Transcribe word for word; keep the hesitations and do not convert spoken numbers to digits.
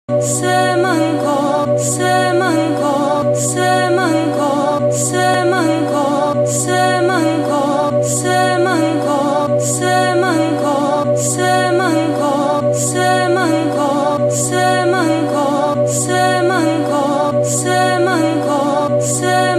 Semanko, Semanko, Semanko, Semanko, Semanko, Semanko, Semanko, Semanko, Semanko, Semanko, Semanko, Semanko, Semanko.